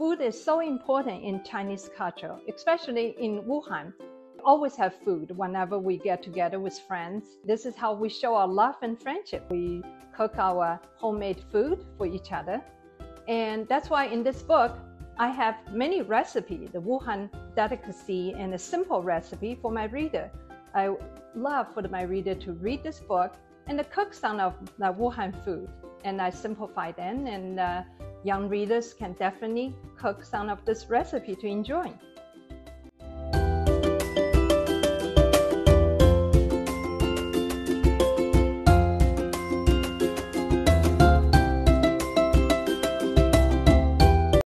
Food is so important in Chinese culture, especially in Wuhan. Always have food whenever we get together with friends. This is how we show our love and friendship. We cook our homemade food for each other. And that's why in this book, I have many recipes, the Wuhan delicacy and a simple recipe for my reader. I love for my reader to read this book and cook some of the Wuhan food. And I simplify them, and young readers can definitely cook some of this recipe to enjoy.